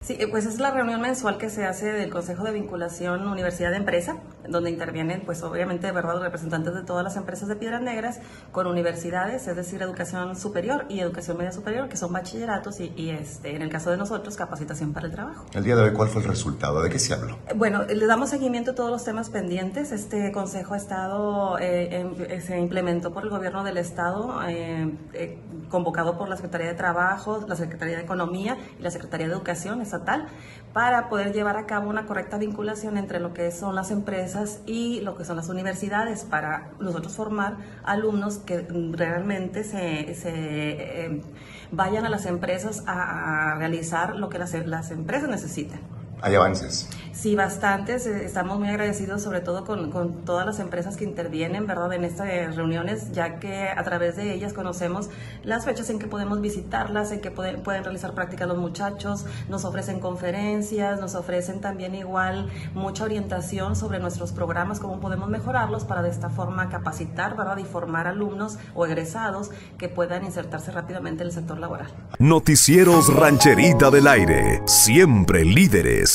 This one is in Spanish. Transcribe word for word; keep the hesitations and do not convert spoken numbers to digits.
Sí, eh, pues es la reunión mensual que se hace del Consejo de Vinculación Universidad de Empresa, donde intervienen, pues obviamente, de verdad, los representantes de todas las empresas de Piedras Negras con universidades, es decir, educación superior y educación media superior, que son bachilleratos y, y este, en el caso de nosotros, capacitación para el trabajo. El día de hoy, ¿cuál fue el resultado? ¿De qué se habló? Bueno, le damos seguimiento a todos los temas pendientes. Este consejo ha estado, eh, en, se implementó por el gobierno del estado, eh, eh, convocado por la Secretaría de Trabajo, la Secretaría de Economía y la Secretaría de Educación estatal, para poder llevar a cabo una correcta vinculación entre lo que son las empresas y lo que son las universidades, para nosotros formar alumnos que realmente se, se eh, vayan a las empresas a, a realizar lo que las, las empresas necesitan. ¿Hay avances? Sí, bastantes. Estamos muy agradecidos, sobre todo con, con todas las empresas que intervienen, ¿verdad?, en estas reuniones, ya que a través de ellas conocemos las fechas en que podemos visitarlas, en que pueden, pueden realizar prácticas los muchachos, nos ofrecen conferencias, nos ofrecen también igual mucha orientación sobre nuestros programas, cómo podemos mejorarlos para de esta forma capacitar, ¿verdad?, y formar alumnos o egresados que puedan insertarse rápidamente en el sector laboral. Noticieros Rancherita del Aire, siempre líderes.